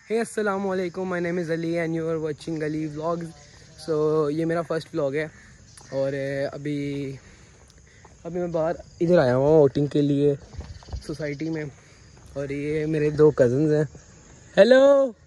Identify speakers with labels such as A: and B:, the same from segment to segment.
A: हे अस्सलाम वालेकुम, my name is Ali and you are watching Ali vlogs. So ये मेरा फर्स्ट व्लॉग है और अभी मैं बाहर इधर आया हुआ आउटिंग के लिए सोसाइटी में। और ये मेरे दो कज़न्स हैं। हेलो,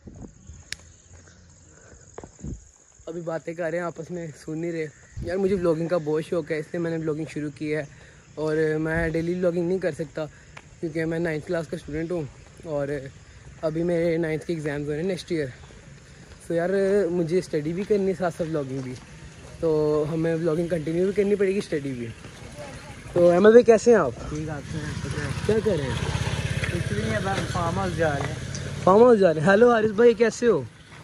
A: अभी बातें कर रहे हैं आपस में, सुन नहीं रहे। यार मुझे व्लॉगिंग का बहुत शौक है, इसलिए मैंने व्लॉगिंग शुरू की है। और मैं डेली व्लॉगिंग नहीं कर सकता क्योंकि मैं 9th क्लास का स्टूडेंट हूँ और अभी मेरे 9th के एग्ज़ाम्स हो रहे हैं नेक्स्ट ईयर। तो यार मुझे स्टडी भी करनी है, साथ साथ व्लॉगिंग भी, तो हमें व्लॉगिंग कंटिन्यू भी करनी पड़ेगी, स्टडी भी। तो अहमद भाई कैसे हैं आप?
B: ठीक है,
A: क्या कर रहे हैं?
B: कुछ नहीं है, फार्म हाउस जा रहे हैं।
A: फार्म हाउस जा रहे हैं। हेलो हारिस भाई, कैसे हो?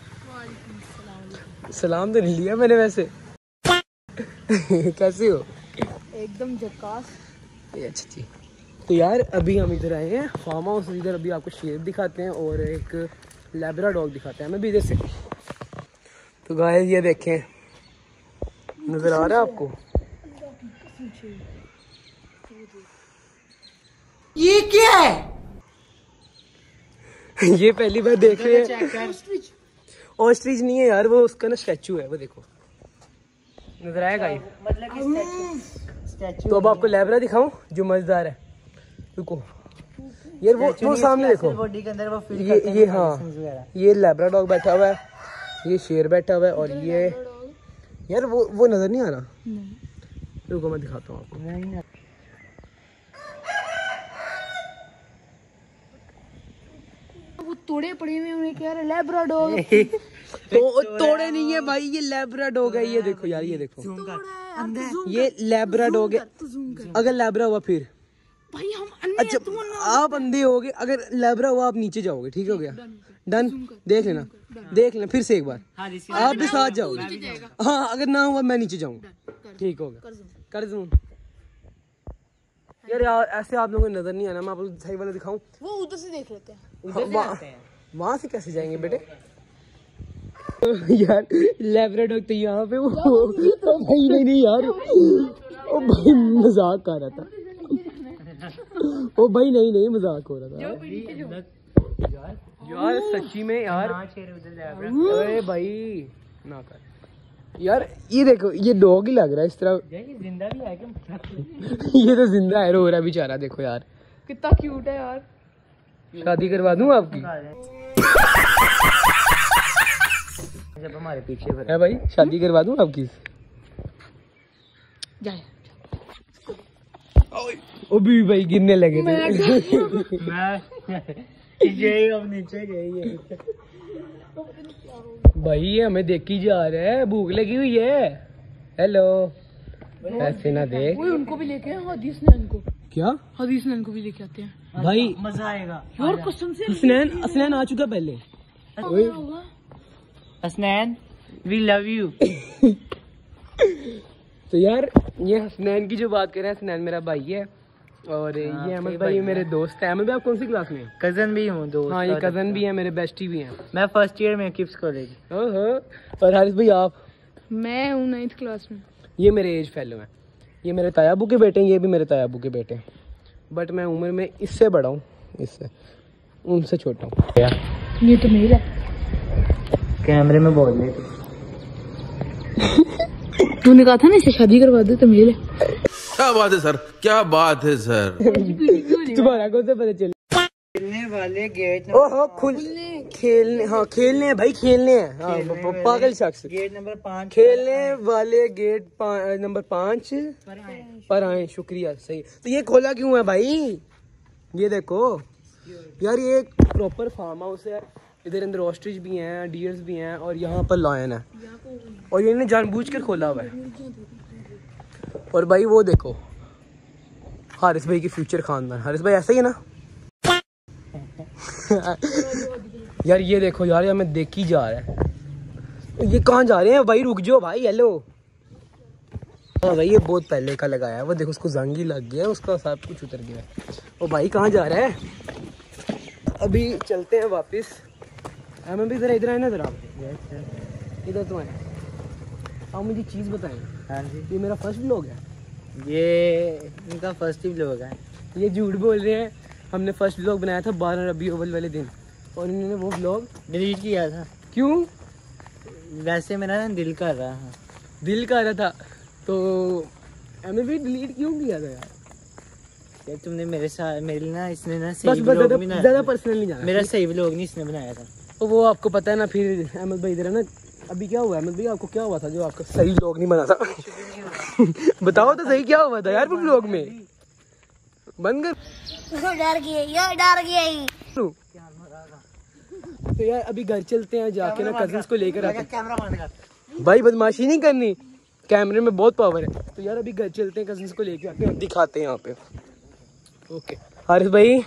A: सलाम तो नहीं लिया मैंने वैसे। कैसे हो?
C: एकदम झकास।
A: अच्छा जी। तो यार अभी हम इधर आए हैं फार्म हाउस। इधर अभी आपको शेर दिखाते हैं और एक लैब्रा डॉग दिखाते हैं। मैं भी इधर से। तो गाइस ये देखें, नजर आ रहा है आपको?
B: ये क्या है?
A: ये पहली बार देख रहे हैं। ऑस्ट्रिच नहीं है यार, वो उसका ना स्टैचू है, वो देखो नजर आएगा ये।
B: मतलब कि स्टैचू।
A: तो अब आपको लैब्रा दिखाऊं जो मजेदार है। रुको यार, वो सामने देखो,
B: बॉडी के अंदर वो फिल
A: ये हाँ, ये लैब्रा डॉग बैठा हुआ है, ये शेर बैठा हुआ है और ये यार वो नजर नहीं आ रहा। रुको मैं दिखाता हूँ आपको।
C: वो तोड़े पड़े हुए उन्हें कह रहे लैब्रा डॉग।
A: तो तोड़े नहीं है भाई, ये लैब्रा डॉग है। ये देखो यार, ये देखो, ये लैब्रा डॉग है। अगर लैब्रा हुआ फिर
C: भाई हम अन्य
A: अच्छा, आप अंधे होगे। अगर लैब्रा हुआ आप नीचे जाओगे, ठीक हो गया? डन। देख लेना फिर से एक बार, आप भी साथ जाओगे। हाँ, अगर ना हुआ मैं नीचे जाऊंगा, ठीक हो गया? कर दूं यार ऐसे आप लोगों को नजर नहीं आना। मैं आपको सही वाला दिखाऊं।
C: वो उधर से देख लेते हैं।
A: वहां से कैसे जाएंगे बेटे? यार लैब्रा डॉग तो यहाँ पे वो भाई नहीं यार, ओ भाई मजाक कर रहा था। ओ भाई नहीं मजाक हो रहा था यार सच्ची में यार। अरे भाई ना कर यार। ये देखो, ये डॉग ही लग रहा है इस तरह।
B: ये जिंदा भी है क्या?
A: ये तो जिंदा है, रो रहा है बेचारा। देखो यार
C: कितना क्यूट है यार।
A: शादी करवा दूं आपकी?
B: जब हमारे पीछे
A: है भाई, शादी करवा दूं आपकी?
C: जाए
A: ओ भी भाई गिरने लगे थे।
B: मैं ये अब नीचे गई।
A: भाई ये हमें देखी जा रहा है, भूख लगी हुई है। हेलो, ऐसे ना देख।
C: वो उनको भी लेके आए हदीस नैन को।
A: क्या?
C: हदीस नैन को भी लेके आते हैं
A: भाई।
B: मजा आएगा
C: यार कसम से।
A: हसनैन आ चुका पहले।
B: Hasnain we love you.
A: तो यार ये हसनैन की जो बात कर रहे हैं, हसनैन मेरा भाई है और ये अहमद भाई मेरे दोस्त है। अहमद भाई आप कौन सी क्लास में हैं?
B: कजन भी हूँ, दोस्त।
A: हाँ, ये कजन भी है, मेरे बेस्टी भी हैं।
B: मैं फर्स्ट ईयर में किप्स कॉलेज।
A: और हारिस भाई आप?
C: मैं हूँ 9th क्लास में।
A: ये मेरे एज फेलो हैं। ये मेरे तायाबू के बेटे हैं, ये भी मेरे तायाबू के बेटे हैं। बट मैं उम्र में इससे बड़ा हूँ, इससे उनसे छोटा हूँ।
C: ये तो मेल है।
B: कैमरे में बोल रहे थे।
C: तूने कहा था ना इसे शादी करवा दे, तो मेल है।
D: क्या बात है सर, क्या बात है सर।
A: तुम्हारा कौन सा पता चले?
B: खेलने वाले गेट
A: ओहो खेलने, हाँ खेलने हैं भाई, खेलने हैं। हाँ, पागल शख्स।
B: गेट नंबर 5
A: खेलने वाले गेट नंबर 5 पर आए। शुक्रिया, सही। तो ये खोला क्यों है भाई? ये देखो यार, ये एक प्रॉपर फार्म हाउस है। इधर अंदर ऑस्ट्रिच भी हैं, डियर्स भी हैं और यहाँ पर लायन है। और ये इन्हें जानबूझकर खोला हुआ है। और भाई वो देखो, हारिस भाई की फ्यूचर खानदान। हारिस भाई ऐसा ही है ना? यार ये देखो यार, ये हमें देखी जा रहा है। ये कहाँ जा रहे हैं भाई? रुक जाओ भाई। हेलो। हाँ भाई, ये बहुत पहले का लगाया है। वो देखो, उसको जंग ही लग गया, उसका सब कुछ उतर गया। ओ भाई कहाँ जा रहा है? अभी चलते हैं वापस। हमें भी इधर आए ना, इधर आप इधर तो आए। आप मुझे चीज़ बताएं।
B: हाँ जी,
A: ये मेरा फर्स्ट व्लॉग है।
B: ये इनका फर्स्ट ही व्लॉग है।
A: ये झूठ बोल रहे हैं। हमने फर्स्ट व्लॉग बनाया था 12 रबी अव्वल वाले दिन। और इन्होंने वो व्लॉग
B: डिलीट किया था।
A: क्यों?
B: वैसे मेरा ना दिल कर रहा था।
A: दिल का रहा था तो हमें भी डिलीट क्यों किया था यार?
B: यार तुमने मेरे साथ मेरे ना इसने ना
A: बस
B: सही व्लॉग नहीं
A: ज़्यादा
B: बनाया।
A: पर्सनल नहीं जाना।
B: मेरा सही व्लॉग नहीं इसने बनाया था।
A: तो वो आपको पता है ना। फिर अहमद भाई इधर है ना, अभी क्या हुआ अहमद भाई, आपको क्या हुआ था जो आपका सही व्लॉग नहीं बना था? बताओ तो सही क्या हुआ था यार वो व्लॉग में? बंद कर।
C: डर गई।
A: तो यार अभी घर चलते हैं, जाके ना कजिन्स को लेकर आते हैं।
B: कैमरा बंद कर।
A: भाई बदमाशी नहीं करनी, कैमरे में बहुत पावर है। तो यार अभी घर चलते हैं, कजिन्स को लेके आते हैं, दिखाते हैं यहाँ पे। ओके हारिस भाई,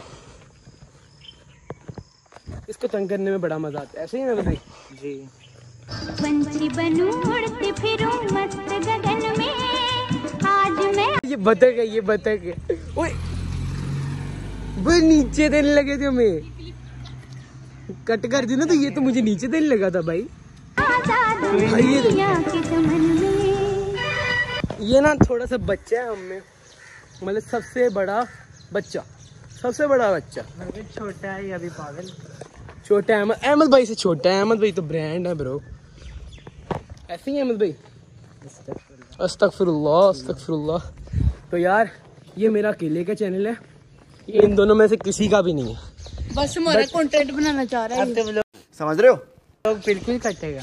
A: इसको तंग करने में बड़ा मजा आता है, ऐसे ही ना भाई?
B: जी।
C: पंछी बनूं उड़ती फिरूं मस्त गगन में, आज मैं
A: ये बतख है, ये बतख है। ओए वो नीचे देने लगे थे हमें, कट कर दी ना तो ये तो मुझे नीचे देने लगा था भाई।
C: आजाद दुनिया के चमन में।
A: ये ना थोड़ा सा बच्चा है हमें, मतलब सबसे बड़ा बच्चा, सबसे बड़ा बच्चा।
B: छोटा है अभी पागल।
A: छोटा है अहमद भाई से छोटा है। अहमद भाई तो ब्रांड है ब्रो, ऐसे ही है अहमद भाई। अस्तगफिरुल्लाह अस्तगफिरुल्लाह। तो यार ये मेरा अकेले का चैनल है, ये इन दोनों में से किसी का भी नहीं है।
C: बस हमारा कंटेंट बनाना चाह रहा है।
B: अब तो व्लॉग
E: समझ रहे हो?
B: बिल्कुल कटेगा।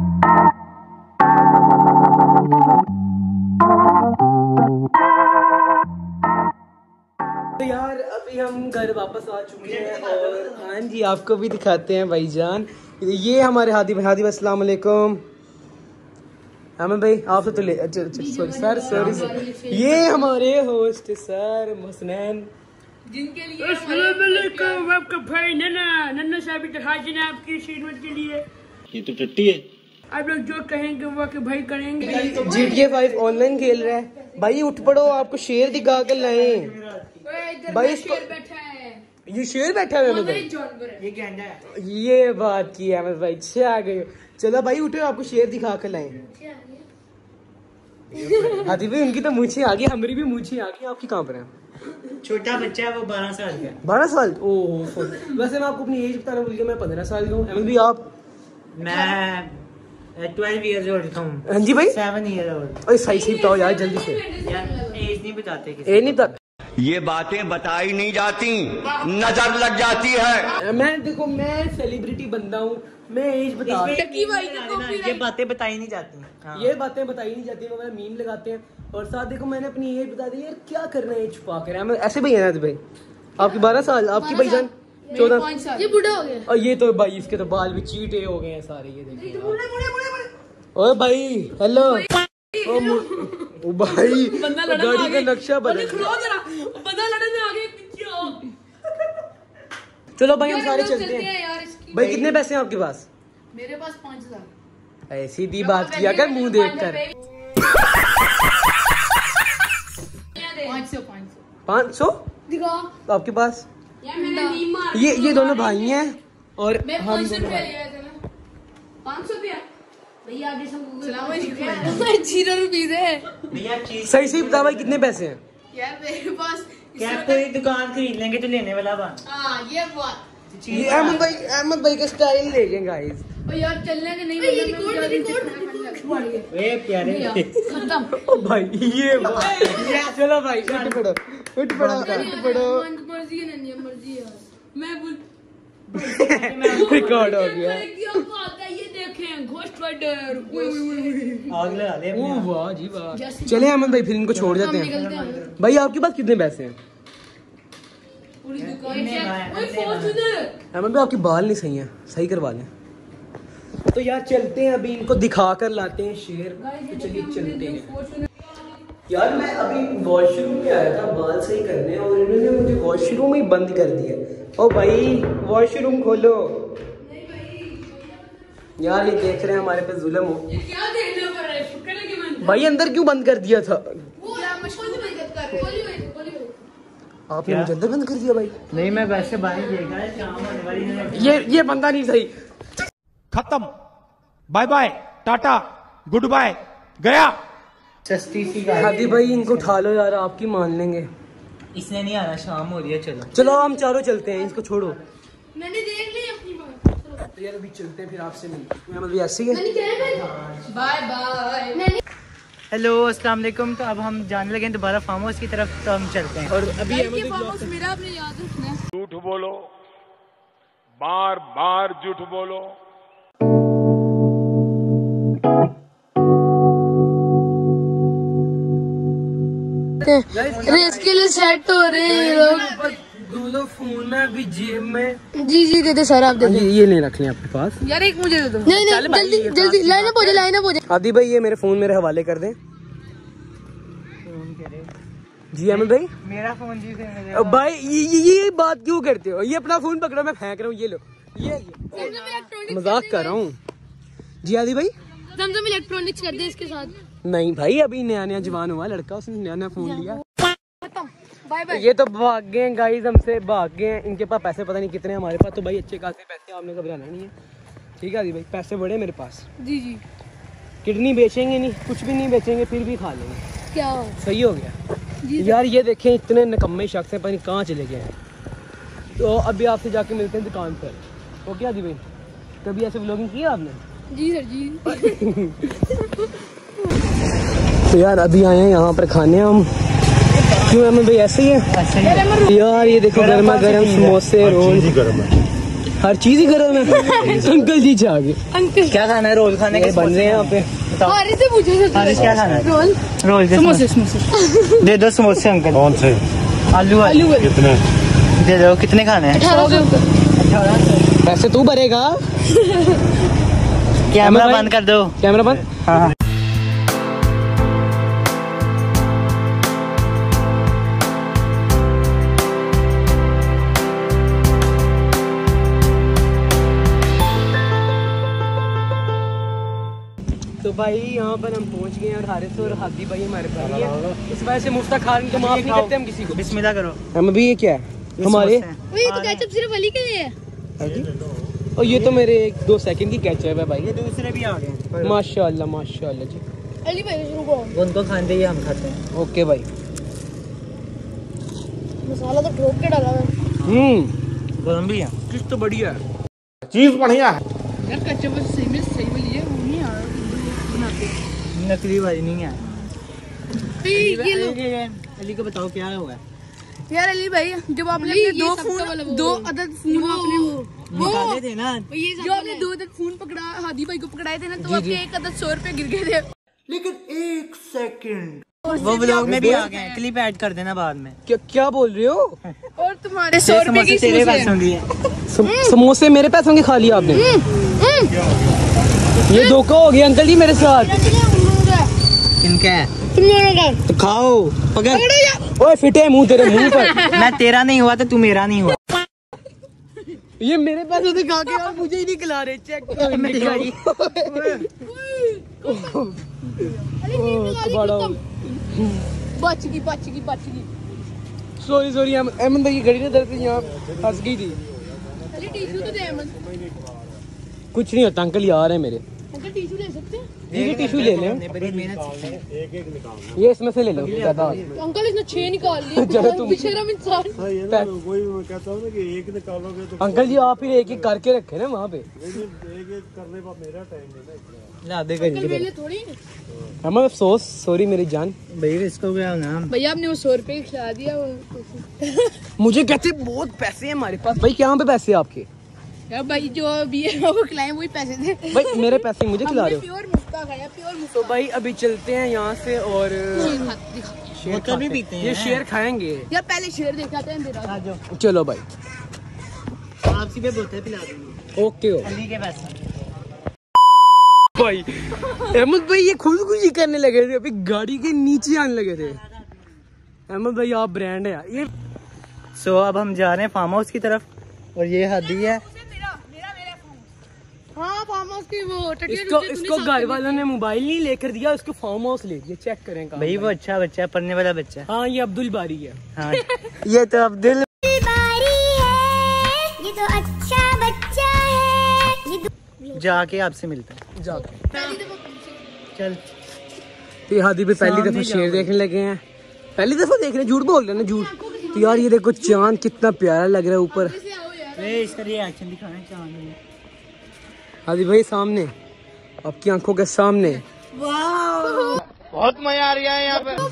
A: तो यार अभी हम घर वापस आ चुके हैं और हाँ जी आपको भी दिखाते हैं भाईजान। ये हमारे हादी भाई, हादी भाई अस्सलाम वालेकुम। अहमद भाई आपसे तो ले सॉरी सर, सॉरी। ये हमारे होस्ट सर मुहसनैन,
C: जिनके लिए
A: आपका भाई नन्ना साहब हाजिर है आपकी खिदमत के लिए।
E: ये तो टट्टी है।
A: आप लोग जो कहेंगे वो के भाई करेंगे। GTA 5 ऑनलाइन खेल रहा है भाई, उठ पड़ो, आपको शेर दिखा कर लाए भाई। इसको
C: बैठा है,
A: ये शेर बैठा है अहमद भाई,
B: ये गेंडा है।
A: ये बात की है अहमद भाई, आ गए। चलो भाई उठो, आपको शेर दिखा कर लाए। हाथी भाई उनकी तो मूछें आ गई, हमारी भी मूछें आ गई, आपकी कहाँ पर है?
B: छोटा बच्चा है वो 12 साल का।
A: 12 साल? ओह वैसे मैं आपको अपनी एज बताना भूल गया, मैं 15 साल का हूँ। अहमद भाई आप?
B: मैं 12 इयर्स ओल्ड हूँ।
A: हाँ जी भाई।
B: 7 ईयर ओल्ड।
A: अरे सही सही बताओ यार जल्दी से।
B: यार एज नहीं बताते किसी
A: ए नहीं तक
E: ये बातें बताई नहीं जाती, नजर लग जाती है।
A: मैं देखो, मैं सेलिब्रिटी बंदा हूँ, मैं एज बता।
B: ये बातें बताई नहीं जाती। हाँ।
A: ये बातें बताई नहीं जाती, मैं मीम लगाते हैं। और साथ देखो मैंने अपनी एज बता दी यार, क्या करना है छुपा कर। ऐसे भाई है ना भाई, आपकी 12 साल, आपकी भाईजान 14।
C: ये बूढ़ा हो गया।
A: और ये तो भाई इसके तो बाल भी चीटे हो गए हैं सारे, ये देखो। ओए भाई हेलो। ओ भाई गाड़ी का नक्शा बदल। चलो भाई हम सारे चलते हैं
C: यार इसकी।
A: भाई। कितने पैसे हैं आपके पास?
C: मेरे पास 5,000।
A: ऐसी दी बात किया कर मुंह देख कर। 500
C: दिखा
A: तो आपके पास?
C: यार मैंने नीम मार।
A: ये दोनों भाई हैं और
C: मैं
A: हम
C: 500
A: दोनों
C: रुपया
A: भाई।
C: लिया था ना। 500 रुपया भैया आगे सब 0 रुपीस है
B: भैया चीज
A: सही सही बता भाई कितने पैसे हैं?
C: यार मेरे पास।
B: क्या कोई दुकान खरीद लेंगे तो लेने वाला बात।
C: हाँ ये बात।
A: ये अहमद भाई का स्टाइल देखें गाइस।
C: और यार चलने के नहीं रिकॉर्ड
B: वे प्यारे
C: खत्म।
A: ओ भाई ये बात। चलो भाई उठ पड़ो, उठ पड़ो, उठ पड़ो।
C: मर्जी है नहीं मर्जी है। मैं बोल
A: रिकॉर्ड हो गया।
C: क्या बात है, ये देखें घोस्ट राइडर।
B: आग लगा ले
A: ओ वाह जी वाह। चले अहमद भाई फिर इनको छोड़ देते हैं।
C: निकलते हैं
A: भाई आपके पास कितने पैसे हैं?
C: पूरी दुकान से। ओए फॉर्च्यूनर।
A: अहमद भाई आपके बाल नहीं सही हैं, सही करवा लें। तो यार चलते हैं, अभी इनको दिखा कर लाते हैं शेर। तो चलिए चलते हैं। यार मैं अभी वॉशरूम में आया था बाल सही करने और इन्होंने मुझे वॉशरूम ही बंद कर दिया। ओ भाई वॉशरूम खोलो। यार ये देख रहे हैं हमारे पे जुल्म हो।
C: क्या देखना पड़ रहा है, शुक्र है कि मैं
A: भाई अंदर क्यों बंद कर दिया था?
C: वो यार मशहूर नहीं कर गोली
A: आपने मुझे अंदर बंद कर दिया भाई।
B: नहीं मैं वैसे बाहर देखा शाम होने वाली है।
A: ये बंदा नहीं सही।
F: खत्म, bye bye, tata, good bye, गया।
B: सस्ती सी
A: हादी भाई इनको उठा लो यार, आपकी मान लेंगे।
B: इसने नहीं आना, शाम हो रही है। चलो
A: चलो हम चारों चलते हैं, इसको छोड़ो।
C: मैंने देख ली अपनी
A: तो यार अभी चलते हैं, फिर आपसे मिलते हैं। ऐसी है।
G: Bye bye.
B: हेलो अस्सलाम वालेकुम। तो अब हम जाने लगे हैं दोबारा फार्म हाउस की तरफ, तो हम चलते हैं।
A: और अभी
G: मेरा आपने याद रखना।
F: झूठ बोलो, बार बार झूठ बोलो।
G: रेस के लिए सेट हो रहे हैं लोग।
A: दोनों फोन है अभी जेब में।
G: जी दे दे सर, आप दे दे।
A: ये नहीं रख लें अपने पास
G: यार, एक मुझे दे दो। नहीं जल्दी जल्दी लाइन अप हो जाए।
A: आदि भाई ये मेरे फोन मेरे हवाले कर दें। जी अहमद भाई,
B: मेरा फोन जी से
A: अब भाई ये बात क्यों करते हो? ये अपना फोन पकड़ो, मैं फेंक रहा हूँ। ये लो, ये मजाक कर रहा हूँ। जी आदि भाई,
G: जमजम इलेक्ट्रॉनिक्स कर दे इसके साथ।
A: नहीं भाई, अभी नया जवान हुआ लड़का, उसने नया फोन लिया।
G: Bye bye.
A: ये तो भाग गए हैं गाइस, हमसे भाग गए हैं। इनके पास पैसे पता नहीं कितने, हमारे पास तो भाई अच्छे खासे पैसे, आपने घबराना नहीं है, ठीक है आदि भाई? पैसे बड़े मेरे पास।
G: जी
A: किडनी बेचेंगे नहीं, कुछ भी नहीं बेचेंगे, फिर भी खा लेंगे।
G: क्या
A: सही हो गया यार। ये देखें, इतने निकम्मे शख्स हैं, पता नहीं कहाँ चले गए हैं। तो अभी आपसे जाके मिलते हैं दुकान पर। ओके आदि भाई, कभी ऐसे व्लॉगिंग की है आपने?
G: जी सर जी।
A: तो यार अभी आए हैं यहाँ पर खाने हम। क्यों अहमद भाई ऐसे ही है? यार ये देखो, गर्मा गर्म समोसे, रोल, हर चीज ही गर्म है। अंकल जी से आगे
B: अंकल क्या खाना है? रोल खाने के
A: बन रहे हैं यहाँ पे।
G: हारिस से पूछो सर,
B: हारिस क्या खाना है? रोल
G: समोसे।
B: दे दो समोसे अंकल।
F: कौन से?
B: आलू
F: कितने
B: दे दो। कितने खाने हैं?
G: 1800।
A: पैसे तू भरेगा।
B: कैमरा बंद कर दो।
A: कैमरा बंद।
B: हाँ।
A: तो भाई यहाँ पर हम पहुँच गए हैं और हारिस और हादी भाई हमारे पास है। इस वजह से मुफ्ता खान को माफ नहीं करते हम किसी को।
B: बिस्मिल्लाह करो।
A: हम भी ये क्या है हमारे?
G: ये तो केचप सिर्फ अली के लिए है।
A: और ये तो मेरे 2 सेकंड की कैचअप है भाई।
B: ये दूसरे भी आ गए।
A: माशाल्लाह माशाल्लाह जी।
G: अली भाई रुको,
B: उनको खाने दे, हम खाते हैं।
A: ओके भाई।
G: मसाला तो ठोक के डाला है।
B: गरम भी है।
A: किस तो बढ़िया है,
F: चीज बढ़िया है
G: यार। केचप सही में लिए वो नहीं आ रहा बनाते।
B: नकली वाली नहीं है।
G: ये लो
B: अली को बताओ क्या हुआ है?
G: यार अली भाई, जब आपने अपने 2 अदद फोन आपने वो
B: निकाले थे ना,
G: जो आपने 2 अदद फोन पकड़ा हादी भाई को पकड़ाए थे ना, तो आपके 1 अदद 100 रुपए गिर गए थे।
B: लेकिन 1 सेकंड वो व्लॉग में भी आ गए हैं। क्लिप ऐड कर देना बाद में।
A: क्या बोल रहे हो?
G: और तुम्हारे 100 रुपए की
B: तेरे पैसों की है।
A: समोसे मेरे पैसों के खा लिया आपने। ये धोखा हो गया अंकल जी मेरे साथ।
B: किनका है?
A: तो खाओ, पकड़। ओए फिटे मुंह तेरे मुंह पर।
B: मैं तेरा नहीं हुआ तो तू मेरा नहीं हुआ।
A: ये मेरे पैसों से खा के और मुझे ही नहीं खिला रहे। चेक
G: बच गई।
A: सॉरी अहमद भाई की घड़ी ना दर्द से यहाँ फंस गई थी।
G: अली टिश्यू तो दे अहमद।
A: कुछ नहीं होता अंकल, यार है मेरे।
G: अंकल टिश्यू ले सकते हैं?
A: जी टिश्यू ले लें। ये इसमें से ले लो ज्यादा।
G: तो अंकल इसने 6 निकाल लिए। बेशरम इंसान।
F: वही मैं कहता हूँ ना कि एक निकालोगे तो
A: अंकल जी आप फिर एक करके रखे ना वहाँ पे।
F: एक करने का मेरा टाइम है ना।
A: ला दे कर
G: पहले थोड़ी
A: हमें अफसोस, सॉरी मेरी जान।
B: भाई इसको क्या नाम?
G: भैया आपने वो 100 रुपए खिला दिया
A: मुझे कहते बहुत पैसे हैं हमारे पास। भाई क्या पे पैसे आपके?
G: यार भाई जो भी है वो खिलाए, वही पैसे थे।
A: भाई मेरे पैसे मुझे खिला रहे हो?
G: प्योर मुफ्ता खाया, प्योर मुफ्ता।
A: तो भाई अभी चलते हैं यहाँ से और शेर
B: बोतल भी पीते हैं।
A: ये शेर खाएंगे
G: यार पहले शेर दिखाते हैं तेरा।
A: चलो भाई,
B: आपसी पे बोतल पिला दूंगी।
A: ओके हो
B: अली के पैसे।
A: भाई अहमद भाई ये खुदकुशी करने लगे थे, अभी गाड़ी के नीचे आने लगे थे। अहमद भाई आप ब्रांड है यार ये।
B: सो अब हम जा रहे हैं फार्म हाउस की तरफ और ये हादी है।
G: हाँ फार्म हाउस की वो
A: इसको घर वालों ने मोबाइल नहीं लेकर दिया, उसको फार्म हाउस ले दिया। चेक करें
B: भाई वो अच्छा बच्चा है, पढ़ने वाला बच्चा है।
A: हाँ ये अब्दुल बारी है।
B: हाँ ये तो अब्दुल
C: बारी है, ये तो अच्छा बच्चा है। ये
B: जाके आपसे मिलता है।
A: जाके
B: चल
A: तो हादी पे पहली दफा शेर देखने लगे हैं। पहली दफा देख रहे हैं, झूठ बोल रहे हैं ना, झूठ। तो यार ये देखो चांद कितना प्यारा लग रहा है ऊपर।
B: इसका रिएक्शन दिखाना चांद में।
A: हादी भाई सामने, आपकी आंखों के सामने।
B: बहुत मजा आ रहा है यहाँ पे।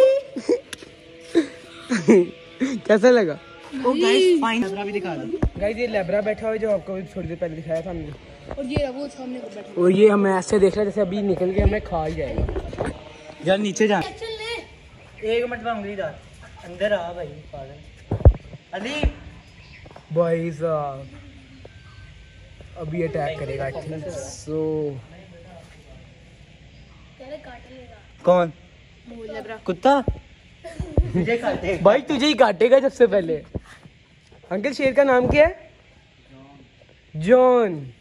A: कैसा लगा?
B: ओ गाइस फाइन लेब्रा भी दिखा दो।
A: गाइस ये लेब्रा बैठा हुआ है जो आपको थोड़ी देर पहले दिखाया था हमने।
G: और ये वो सामने को बैठा।
A: और ये हमें ऐसे देख रहे हैं जैसे अभी निकल के हमें खा ही जाएगा।
B: यार नीचे जा।
G: चल ले।
B: 1 मिनट में उंगली डाल। अंदर आ भाई पागल। अली
A: भाई साहब अभी अटैक करेगा आई थिंक सो।
B: कौन? कुत्ता तुझे काटेगा।
A: भाई तुझे ही काटेगा सबसे पहले। अंकल शेर का नाम क्या है? जॉन।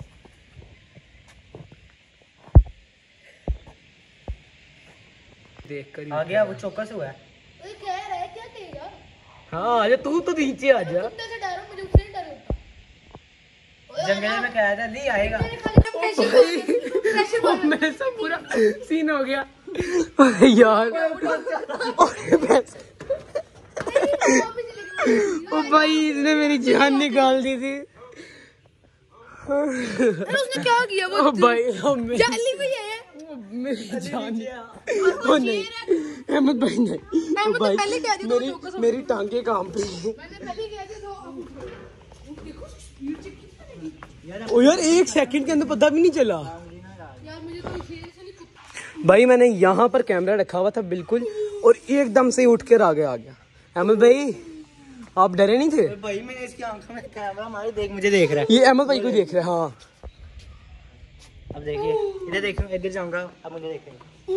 A: देख कर
B: आ गया वो चौकस हुआ है।
G: ओए कह रहा है क्या कहेगा?
A: हाँ आजा तू तो नीचे आ जा।
G: कुत्ते से डरो, मुझे उससे नहीं डर होता।
B: जंगल में कहा था ली आएगा।
A: ओ मेरे सब पूरा सीन हो गया यार। ओ भाई इसने मेरी जान निकाल दी थी।
G: उसने क्या किया वो?
A: ओ भाई
G: जाली में ये है।
A: मेरी जान ओ नहीं अहमद भाई नहीं।
G: मैं तो पहले कह दी थी
A: मेरी टांगे काम पे।
G: मैंने पहले कह दिया था।
A: ओ यार 1 सेकंड के अंदर पता भी नहीं चला।
G: यार मुझे तो शेर से नहीं।
A: भाई मैंने यहाँ पर कैमरा रखा हुआ था बिल्कुल और एकदम से उठ कर आगे आ गया। अहमद भाई आप डरे नहीं थे?
B: भाई मैंने इसकी आंखों में कैमरा मारे देख मुझे देख रहा है।
A: ये अहमद भाई को देख रहे हैं। हाँ
B: अब देखिए इधर देखो इधर जाऊंगा अब मुझे देखेगा।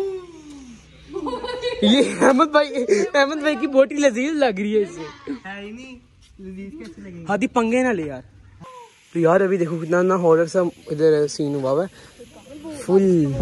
A: ये अहमद भाई की बोटी लजीज लग रही है इससे।
B: है ही नहीं लजीज कैसे लगेगी।
A: हादी पंगे ना ले यार। तो यार अभी देखो कितना ना हॉरर सा इधर सीन हुआ है फुल।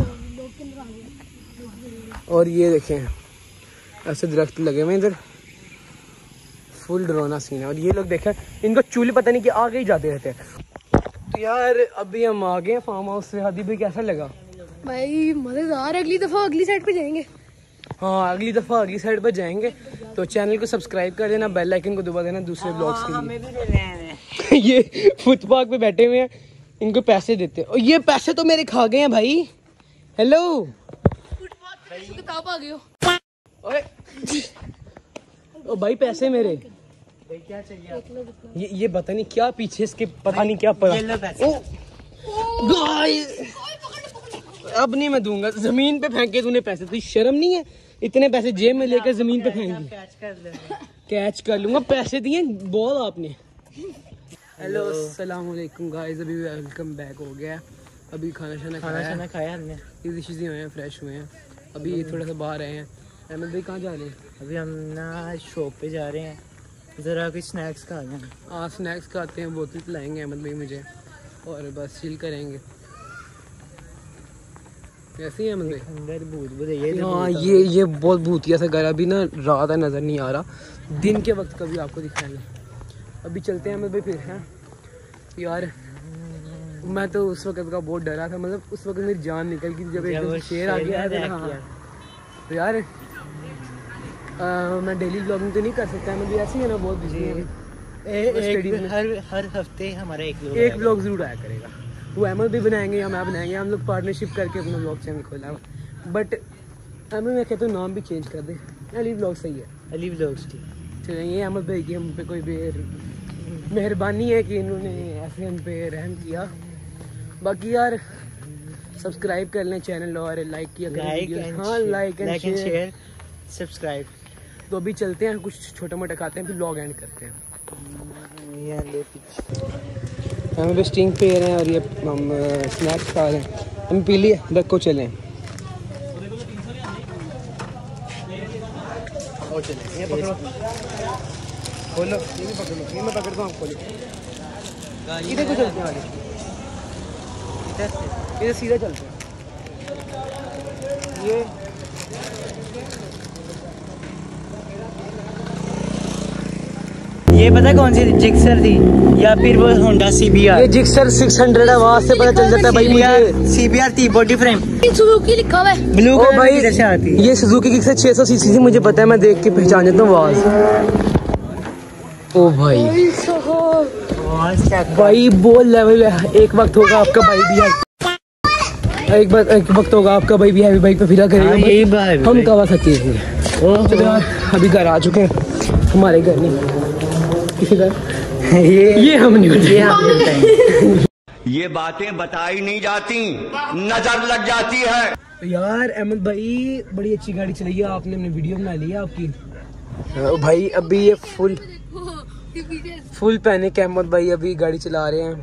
A: और ये देखें ऐसे दरख्त लगे हुए इधर फुल डरावना सीन है। और ये लोग देखें इनको चूल्हे पता नहीं कि आगे ही जाते रहते हैं। तो यार अभी हम आ गए फार्म हाउस से। हादी भाई कैसा लगा?
G: भाई मजेदार। अगली दफा अगली साइड पे जाएंगे।
A: हाँ अगली दफा अगली साइड पर जाएंगे। तो चैनल को सब्सक्राइब कर देना, बेल आइकन को दबा देना दूसरे ब्लॉग्स के लिए।
B: हमें भी देने हैं।
A: ये फुटपाथ पे बैठे हुए हैं, इनको पैसे देते हैं। और ये पैसे तो मेरे खा गए हैं भाई। हेलो
G: किताब आ गई हो।
A: ओए ओ भाई पैसे मेरे।
B: भाई क्या चाहिए?
A: ये पता नहीं क्या पीछे इसके पता नहीं क्या पड़ा।
B: ये लो पैसे।
A: ओ गाइस अब नहीं मैं दूंगा। जमीन पे फेंके तूने पैसे, तुझे शर्म नहीं है? इतने पैसे जेब में लेकर जमीन पे फेंक दिए। कैच कर लूंगा। पैसे दिए बहुत आपने। हेलो अस्सलाम वालेकुम गाइस। अभी वेलकम बैक हो गया। अभी खाना
B: खाया हमने।
A: ये चीज़ें हुए हैं, फ्रेश हुए हैं। अभी थोड़ा सा बाहर आए हैं। अहमद भाई कहाँ जा रहे हैं?
B: अभी हम ना शॉप पे जा रहे हैं ज़रा कुछ स्नैक्स खा लें।
A: हाँ स्नैक्स खाते हैं, बोतल पिलाएंगे अहमद भाई मुझे और बस चिल करेंगे। कैसे है अहमद भाई?
B: अंदर भूत बताइए।
A: हाँ ये बहुत भूतिया सा घर। अभी ना रात है नज़र नहीं आ रहा। दिन के वक्त कभी आपको दिखाएंगे। अभी चलते हैं अहमद भाई फिर। हैं यार मैं तो उस वक्त का बहुत डरा था। मतलब उस वक्त मेरी जान निकल गई जब एकदम शेर आ गया है। हाँ तो यार मैं डेली व्लॉगिंग तो नहीं कर सकता। मैं भी ऐसे ही है ना बहुत बिजी है।
B: हर हफ्ते हमारा
A: एक व्लॉग जरूर आया करेगा। वो अहमद भी बनाएंगे या मैं बनाएंगे। हम लोग पार्टनरशिप करके अपना व्लॉग चैनल खोला है। बट अहमद मैं कहता हूँ नाम भी चेंज कर दे। अली व्लॉग सही है।
B: अली व्लॉग्स की।
A: चलिए ये अहमद भाई की हम पे कोई मेहरबानी है कि इन्होंने ऐसे हम पे रहम किया। बाकी यार सब्सक्राइब कर लें चैनल और लाइक किया करें। हाँ लाइक एंड शेयर
B: सब्सक्राइब।
A: तो अभी चलते हैं कुछ छोटा मोटा खाते हैं फिर व्लॉग एंड करते हैं। हम भी स्टिंग पे रहे हैं और ये हम स्नैक्स खा रहे हैं। हम पी लिए रखो चलें। ये पकड़ो खोलो। ये भी पकड़ लो। ये मैं पकड़ता हूँ। खोलो इधर को चलते हैं वाले। इधर सीधा चलते हैं।
B: ये पता कौन सी जिक्सर थी या फिर वो होंडा सीबीआर?
A: ये जिक्सर 600 है। वहाँ से पता चल जाता है भाई मुझे।
B: सीबीआर थी बॉडी फ्रेम
G: सुजुकी लिखा हुआ है
B: ब्लू
A: ओ भाई
B: इधर से आती है।
A: ये सुजुकी की 600 सीसी थी। मुझे पता है, मैं देख के पहचान जाता हूँ आवाज। ओ भाई भाई वो लेवल है। एक वक्त होगा आपका भाई भी है, एक वक्त होगा आपका भाई भी हैवी बाइक पे फिरा करेगा।
B: यही बात
A: हम कावासाकी हैं। चलो यार अभी घर आ चुके हैं, हमारे घर नहीं किसी घर, ये हम नहीं होते।
E: ये बातें बताई नहीं जाती, नजर लग जाती है।
A: यार अहमद भाई बड़ी अच्छी गाड़ी चलाई है आपने, अपनी वीडियो बना ली है आपकी। भाई अभी ये फुल पहने के अहमद भाई अभी गाड़ी चला रहे हैं।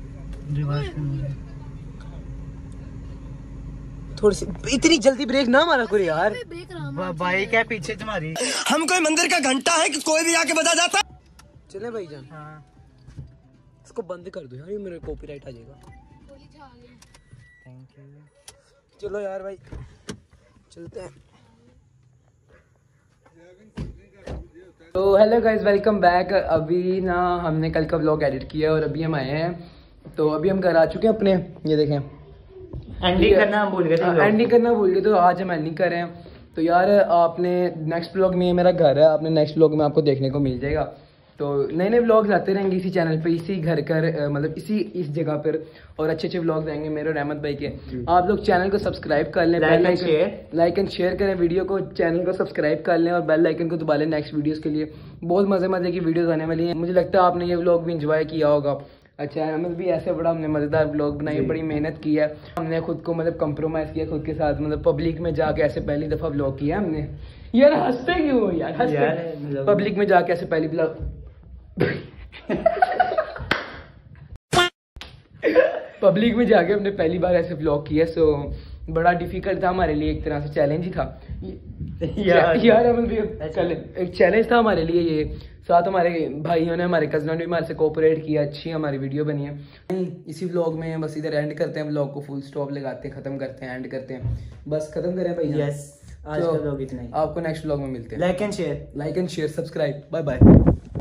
A: थोड़ी सी इतनी जल्दी ब्रेक ना मारा करो यार।
B: भाई क्या पीछे तुम्हारी।
E: हम कोई मंदिर का घंटा है कि कोई भी आके बजा जाता।
A: चले भाई जान। हाँ। इसको बंद कर दो यार, ये मेरे कॉपीराइट आ जाएगा। Thank you. चलो यार भाई चलते हैं। तो हेलो गाइस, वेलकम बैक। अभी ना हमने कल का व्लॉग एडिट किया और अभी हम आए हैं। तो अभी हम घर आ चुके हैं अपने, ये देखें
B: एंडिंग करना भूल गए थे।
A: एंडिंग करना भूल गए, तो आज हम एंडिंग कर रहे हैं। तो यार आपने नेक्स्ट व्लॉग में, मेरा घर है, आपने नेक्स्ट व्लॉग में आपको देखने को मिल जाएगा। तो नए नए व्लॉग्स आते रहेंगे इसी चैनल पे, इसी घर कर मतलब इस जगह पर, और अच्छे अच्छे व्लॉग्स आएंगे मेरे और अहमद भाई के। आप लोग चैनल को सब्सक्राइब कर लें, लाइक एंड शेयर करें वीडियो को, चैनल को सब्सक्राइब कर लें और बेल आइकन को दबा लें नेक्स्ट वीडियोस के लिए। बहुत मजे की वीडियोस आने वाली हैं। मुझे लगता है आपने ये व्लॉग भी इंजॉय किया होगा। अच्छा अहमद भी ऐसे बड़ा हमने मज़ेदार व्लॉग बनाई, बड़ी मेहनत की है हमने, खुद को मतलब कंप्रोमाइज़ किया खुद के साथ, मतलब पब्लिक में जाके ऐसे पहली दफ़ा व्लॉग किया हमने। यार हंसते क्यों हो यार, हंसते पब्लिक में जाके ऐसे पहली व्लॉग पब्लिक में जाके हमने पहली बार ऐसे व्लॉग किया। सो बड़ा डिफिकल्ट था हमारे लिए, एक तरह से चैलेंज ही था यार हम भी एक चैलेंज था हमारे लिए ये। साथ हमारे भाइयों ने, हमारे कज़नों ने हमारे से कोऑपरेट किया, अच्छी हमारी वीडियो बनी है। इसी व्लॉग में बस इधर एंड करते हैं, व्लॉग को फुल स्टॉप लगाते हैं, खत्म करते हैं, एंड करते हैं, बस खत्म करें भाई।
B: यस, आज का व्लॉग इतना ही।
A: आपको नेक्स्ट व्लॉग में मिलते हैं।
B: Like and share
A: subscribe, bye bye.